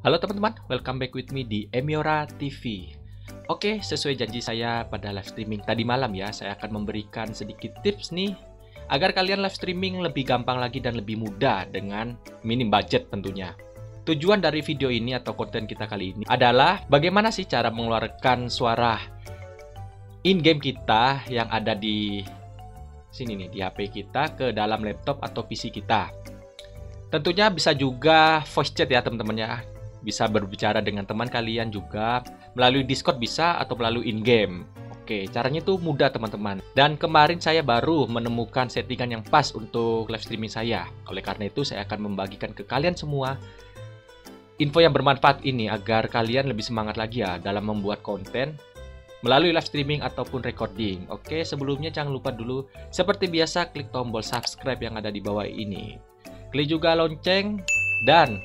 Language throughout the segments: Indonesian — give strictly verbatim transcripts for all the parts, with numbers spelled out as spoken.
Halo teman-teman, welcome back with me di Emiora T V. Oke, sesuai janji saya pada live streaming tadi malam ya, saya akan memberikan sedikit tips nih agar kalian live streaming lebih gampang lagi dan lebih mudah dengan minim budget tentunya. Tujuan dari video ini atau konten kita kali ini adalah bagaimana sih cara mengeluarkan suara in-game kita yang ada di sini nih, di H P kita ke dalam laptop atau P C kita. Tentunya bisa juga voice chat ya teman-teman ya. Bisa berbicara dengan teman kalian juga melalui Discord bisa atau melalui in-game. Oke, caranya itu mudah teman-teman. Dan kemarin saya baru menemukan settingan yang pas untuk live streaming saya. Oleh karena itu saya akan membagikan ke kalian semua info yang bermanfaat ini agar kalian lebih semangat lagi ya dalam membuat konten melalui live streaming ataupun recording. Oke, sebelumnya jangan lupa dulu seperti biasa klik tombol subscribe yang ada di bawah ini. Klik juga lonceng dan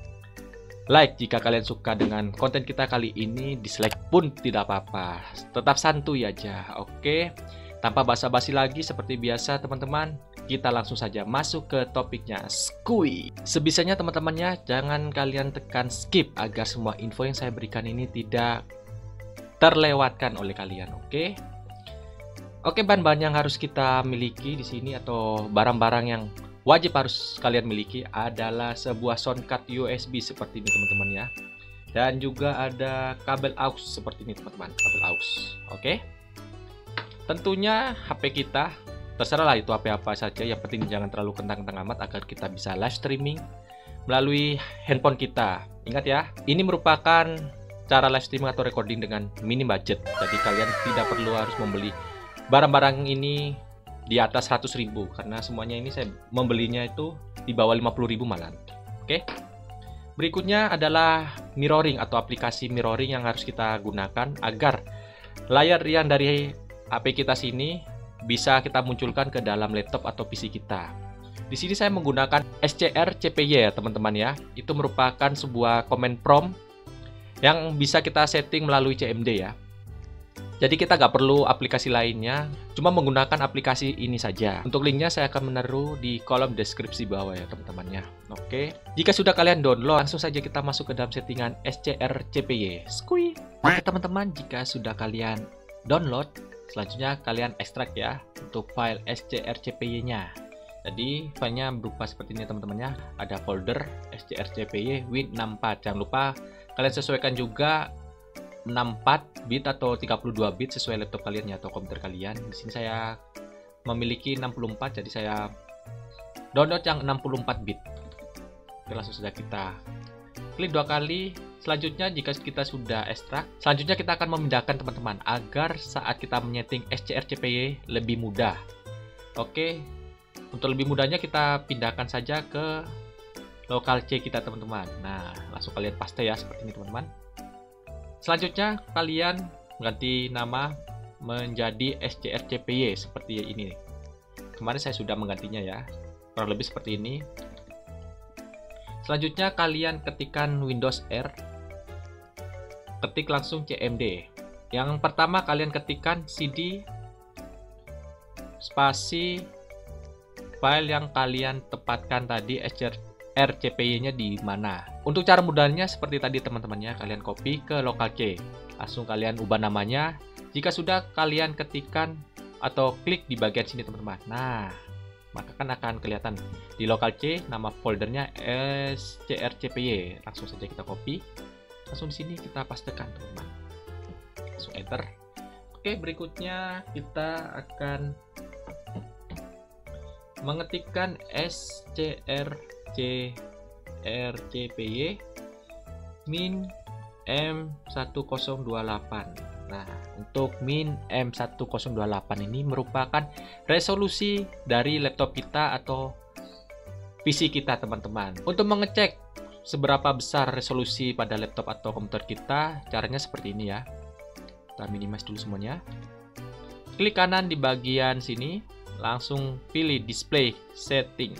like jika kalian suka dengan konten kita kali ini, dislike pun tidak apa-apa. Tetap santuy aja, oke? Tanpa basa-basi lagi seperti biasa teman-teman, kita langsung saja masuk ke topiknya. Skui. Sebisanya teman-temannya, jangan kalian tekan skip agar semua info yang saya berikan ini tidak terlewatkan oleh kalian, oke? Oke, bahan-bahan yang harus kita miliki di sini atau barang-barang yang wajib harus kalian miliki adalah sebuah sound card U S B seperti ini teman-teman ya. Dan juga ada kabel aux seperti ini teman-teman, kabel aux. Oke. Tentunya H P kita, terserah lah itu H P apa saja, yang penting jangan terlalu kentang-kentang amat agar kita bisa live streaming melalui handphone kita. Ingat ya, ini merupakan cara live streaming atau recording dengan minim budget. Jadi kalian tidak perlu harus membeli barang-barang ini di atas seratus ribu, karena semuanya ini saya membelinya itu di bawah lima puluh ribu malah. Oke. Berikutnya adalah mirroring atau aplikasi mirroring yang harus kita gunakan agar layar yang dari H P kita sini bisa kita munculkan ke dalam laptop atau P C kita. Di sini saya menggunakan S C R C P Y ya teman-teman ya. Itu merupakan sebuah command prompt yang bisa kita setting melalui C M D ya. Jadi kita nggak perlu aplikasi lainnya, cuma menggunakan aplikasi ini saja. Untuk linknya saya akan menaruh di kolom deskripsi bawah ya teman-teman ya. Oke, jika sudah kalian download, langsung saja kita masuk ke dalam settingan S C R C P Y. Skui. Oke teman-teman, jika sudah kalian download, selanjutnya kalian ekstrak ya untuk file S C R C P Y-nya. Jadi filenya berupa seperti ini teman-teman ya. Ada folder S C R C P Y Win enam puluh empat. Jangan lupa kalian sesuaikan juga enam puluh empat bit atau tiga puluh dua bit sesuai laptop kalian ya atau komputer kalian. Di sini saya memiliki enam puluh empat, jadi saya download yang enam puluh empat bit. Oke, langsung saja kita klik dua kali. Selanjutnya jika kita sudah ekstrak, selanjutnya kita akan memindahkan teman-teman agar saat kita menyeting S C R C P Y lebih mudah. Oke, untuk lebih mudahnya kita pindahkan saja ke lokal C kita teman-teman. Nah, langsung kalian paste ya seperti ini teman-teman. Selanjutnya kalian ganti nama menjadi S C R C P Y seperti ini. Kemarin saya sudah menggantinya ya, kurang lebih seperti ini. Selanjutnya kalian ketikkan Windows R, ketik langsung C M D. Yang pertama kalian ketikkan C D spasi file yang kalian tempatkan tadi S C R C P Y-nya di mana. Untuk cara mudahnya seperti tadi teman-temannya, kalian copy ke lokal C. Langsung kalian ubah namanya. Jika sudah kalian ketikkan atau klik di bagian sini teman-teman. Nah, maka kan akan kelihatan di lokal C nama foldernya S C R C P Y. Langsung saja kita copy. Langsung di sini kita pastekan teman-teman. Langsung enter. Oke, berikutnya kita akan mengetikkan S C R C R C P Y min M satu nol dua delapan. Nah, untuk min M satu nol dua delapan ini merupakan resolusi dari laptop kita atau P C kita teman-teman. Untuk mengecek seberapa besar resolusi pada laptop atau komputer kita, caranya seperti ini ya. Kita minimize dulu semuanya. Klik kanan di bagian sini, langsung pilih display setting.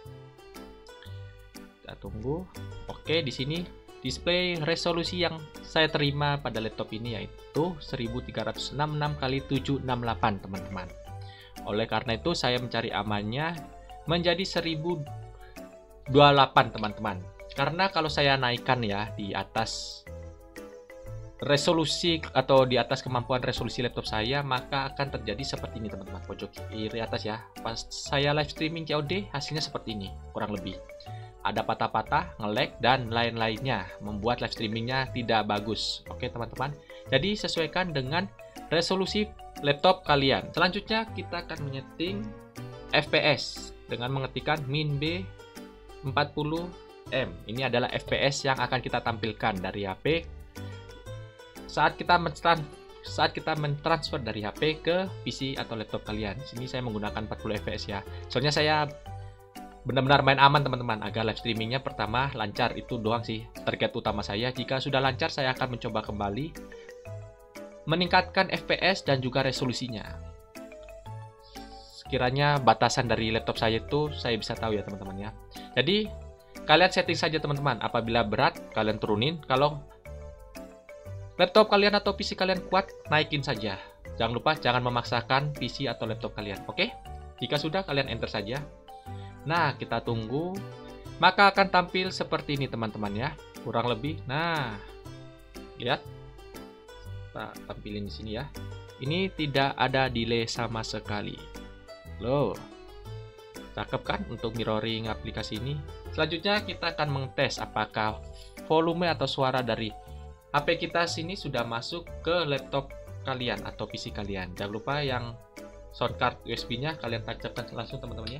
Kita tunggu. Oke, di sini display resolusi yang saya terima pada laptop ini yaitu seribu tiga ratus enam puluh enam kali tujuh ratus enam puluh delapan teman-teman. Oleh karena itu saya mencari amannya menjadi seribu dua puluh delapan teman-teman. Karena kalau saya naikkan ya di atas resolusi atau di atas kemampuan resolusi laptop saya, maka akan terjadi seperti ini teman-teman, pojok kiri atas ya. Pas saya live streaming C O D hasilnya seperti ini kurang lebih. Ada patah-patah, nge-lag dan lain-lainnya, membuat live streamingnya tidak bagus. Oke teman-teman, jadi sesuaikan dengan resolusi laptop kalian. Selanjutnya kita akan menyeting F P S dengan mengetikkan min B empat puluh M. Ini adalah F P S yang akan kita tampilkan dari H P saat kita mentran saat kita mentransfer dari H P ke P C atau laptop kalian. Sini saya menggunakan empat puluh F P S ya. Soalnya saya benar-benar main aman teman-teman, agar live streamingnya pertama lancar. Itu doang sih target utama saya. Jika sudah lancar, saya akan mencoba kembali meningkatkan F P S dan juga resolusinya. Sekiranya batasan dari laptop saya itu saya bisa tahu ya teman-teman ya. Jadi kalian setting saja teman-teman. Apabila berat kalian turunin, kalau laptop kalian atau P C kalian kuat, naikin saja. Jangan lupa jangan memaksakan P C atau laptop kalian. Oke? Jika sudah, kalian enter saja. Nah, kita tunggu. Maka akan tampil seperti ini teman-teman ya. Kurang lebih. Nah, lihat. Kita tampilin di sini ya. Ini tidak ada delay sama sekali. Loh. Cakep kan untuk mirroring aplikasi ini. Selanjutnya kita akan mengetes apakah volume atau suara dari H P kita sini sudah masuk ke laptop kalian atau P C kalian. Jangan lupa yang sound card U S B-nya kalian tancapkan langsung teman-teman ya.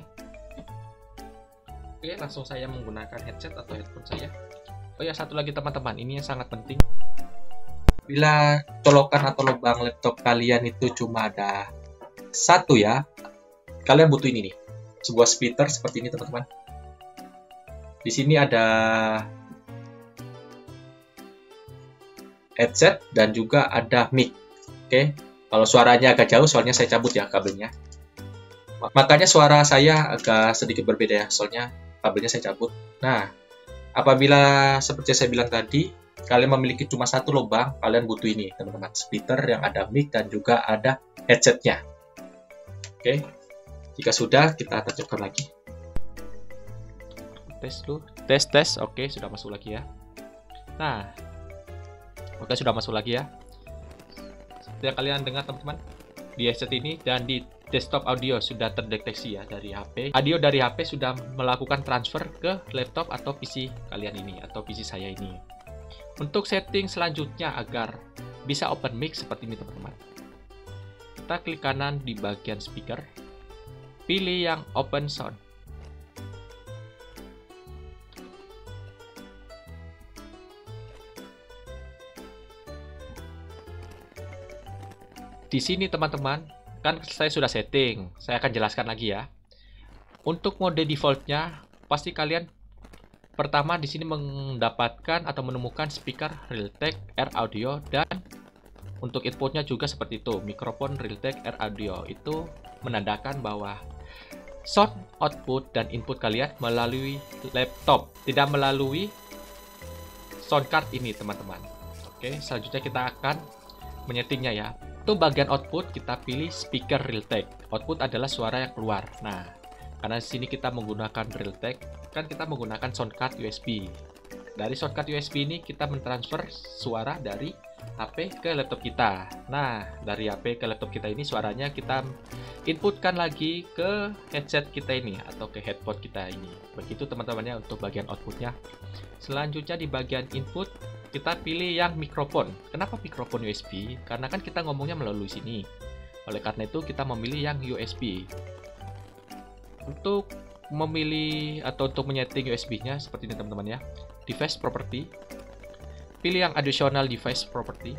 Oke, langsung saya menggunakan headset atau headphone saya. Oh ya, satu lagi teman-teman, ini yang sangat penting. Bila colokan atau lubang laptop kalian itu cuma ada satu ya, kalian butuh ini nih, sebuah splitter seperti ini teman-teman. Di sini ada headset dan juga ada mic. Oke, kalau suaranya agak jauh soalnya saya cabut ya kabelnya. Makanya suara saya agak sedikit berbeda ya, soalnya kabelnya saya cabut. Nah, apabila seperti saya bilang tadi, kalian memiliki cuma satu lubang, kalian butuh ini teman-teman, splitter yang ada mic dan juga ada headsetnya. Oke, jika sudah kita tancapkan lagi. Tes dulu, tes tes. Oke, sudah masuk lagi ya. Nah, oke sudah masuk lagi ya. Seperti yang kalian dengar teman-teman, di headset ini dan di desktop audio sudah terdeteksi ya dari H P. Audio dari H P sudah melakukan transfer ke laptop atau P C kalian ini atau P C saya ini. Untuk setting selanjutnya agar bisa open mic seperti ini teman-teman. Kita klik kanan di bagian speaker. Pilih yang open sound. Di sini teman-teman, kan saya sudah setting. Saya akan jelaskan lagi ya. Untuk mode defaultnya, pasti kalian pertama di sini mendapatkan atau menemukan speaker Realtek R Audio dan untuk inputnya juga seperti itu, mikrofon Realtek R Audio. Itu menandakan bahwa sound output dan input kalian melalui laptop, tidak melalui sound card ini teman-teman. Oke, selanjutnya kita akan menyetingnya ya. Untuk bagian output kita pilih speaker Realtek. Output adalah suara yang keluar. Nah, karena di sini kita menggunakan Realtek, kan kita menggunakan sound card U S B. Dari sound card U S B ini kita mentransfer suara dari H P ke laptop kita. Nah, dari H P ke laptop kita ini suaranya kita inputkan lagi ke headset kita ini atau ke headphone kita ini. Begitu teman-temannya untuk bagian outputnya. Selanjutnya di bagian input kita pilih yang mikrofon. Kenapa mikrofon U S B? Karena kan kita ngomongnya melalui sini. Oleh karena itu kita memilih yang U S B. Untuk memilih atau untuk menyeting U S B-nya seperti ini teman-teman ya. Device property. Pilih yang additional device property.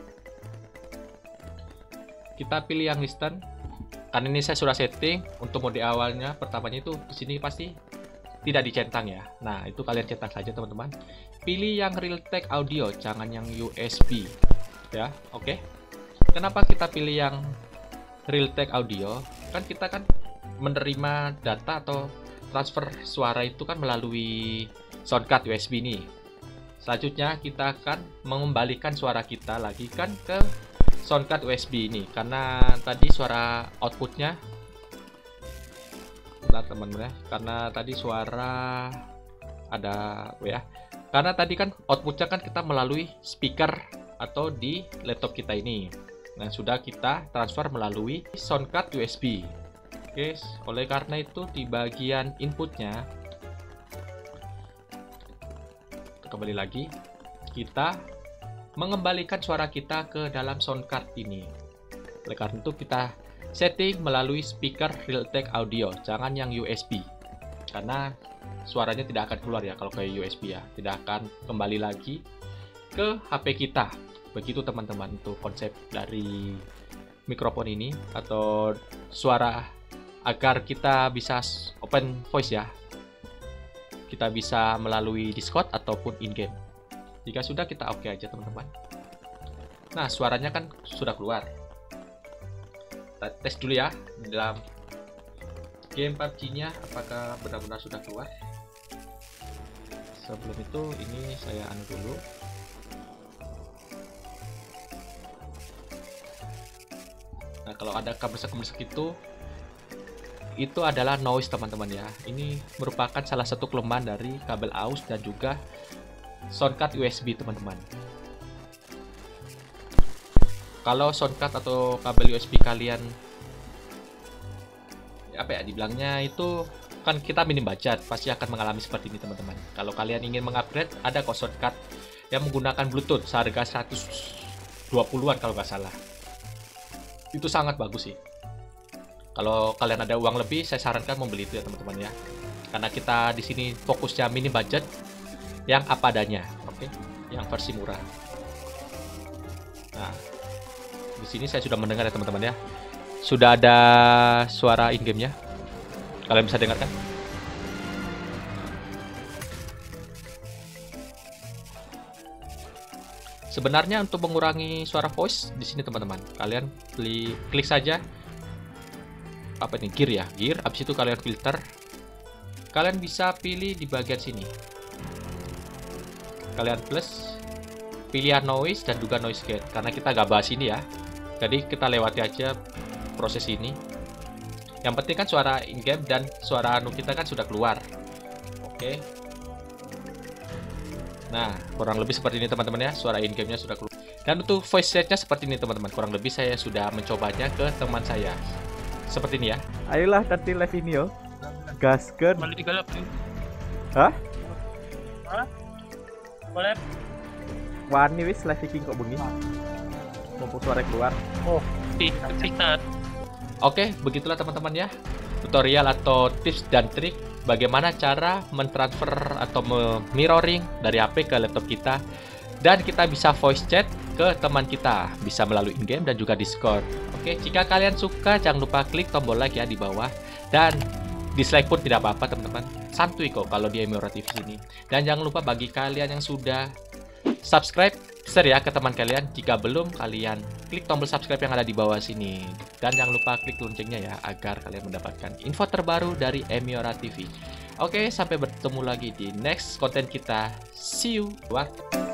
Kita pilih yang listen. Karena ini saya sudah setting untuk mode awalnya. Pertamanya itu di sini pasti tidak dicentang ya. Nah, itu kalian centang saja teman-teman. Pilih yang Realtek Audio, jangan yang U S B. Ya, oke. Okay. Kenapa kita pilih yang Realtek Audio? Kan kita kan menerima data atau transfer suara itu kan melalui sound card U S B ini. Selanjutnya kita akan mengembalikan suara kita lagi kan ke sound card U S B ini. Karena tadi suara outputnya, nah teman-teman ya, karena tadi suara ada ya. Karena tadi kan outputnya kan kita melalui speaker atau di laptop kita ini. Nah, sudah kita transfer melalui sound card U S B. Oke, oleh karena itu di bagian inputnya, kembali lagi, kita mengembalikan suara kita ke dalam sound card ini. Oleh karena itu kita setting melalui speaker Realtek Audio, jangan yang U S B. Karena suaranya tidak akan keluar ya kalau kayak U S B ya, tidak akan kembali lagi ke H P kita. Begitu teman-teman untuk konsep dari mikrofon ini atau suara agar kita bisa open voice ya. Kita bisa melalui Discord ataupun in-game. Jika sudah, kita oke okay aja teman-teman. Nah, suaranya kan sudah keluar. Kita tes dulu ya dalam game P U B G-nya apakah benar-benar sudah keluar. Sebelum itu ini saya anu dulu. Nah, kalau ada kabel-kabel itu itu adalah noise teman-teman ya. Ini merupakan salah satu kelemahan dari kabel A U S dan juga sound card U S B teman-teman. Kalau sound card atau kabel U S B kalian apa ya dibilangnya itu kan kita minim budget, pasti akan mengalami seperti ini teman-teman. Kalau kalian ingin mengupgrade, ada kok sound card yang menggunakan Bluetooth seharga seratus dua puluhan kalau nggak salah. Itu sangat bagus sih. Kalau kalian ada uang lebih, saya sarankan membeli itu ya teman-teman ya. Karena kita di sini fokusnya mini budget, yang apa adanya, oke? Okay? Yang versi murah. Nah, di sini saya sudah mendengar ya teman-teman ya. Sudah ada suara in-game-nya. Kalian bisa dengarkan? Sebenarnya untuk mengurangi suara voice di sini teman-teman, kalian klik, klik saja apa ini gear ya, gear. Habis itu kalian filter. Kalian bisa pilih di bagian sini. Kalian plus pilihan noise dan juga noise gate. Karena kita gak bahas ini ya, jadi kita lewati aja proses ini. Yang penting kan suara in-game dan suara anu kita kan sudah keluar. Oke. Nah, kurang lebih seperti ini teman-teman ya, suara in-game-nya sudah keluar. Dan untuk voice set-nya seperti ini teman-teman. Kurang lebih saya sudah mencobanya ke teman saya. Seperti ini ya. Ayolah nanti live ini yo. Gaskeun. Malah digalap nih. Hah? Hah? Boleh. Wani wis live iki kok bengi. Mumpung suara keluar. Oh, tiktat. Oke, begitulah teman-teman ya. Tutorial atau tips dan trik bagaimana cara mentransfer atau mirroring dari H P ke laptop kita. Dan kita bisa voice chat ke teman kita, bisa melalui in-game dan juga Discord. Oke, jika kalian suka jangan lupa klik tombol like ya di bawah. Dan dislike pun tidak apa-apa teman-teman. Santuy kok kalau di Emiora T V ini. Dan jangan lupa bagi kalian yang sudah subscribe, share ya ke teman kalian. Jika belum, kalian klik tombol subscribe yang ada di bawah sini. Dan jangan lupa klik loncengnya ya, agar kalian mendapatkan info terbaru dari Emiora T V. Oke, sampai bertemu lagi di next konten kita. See you. What?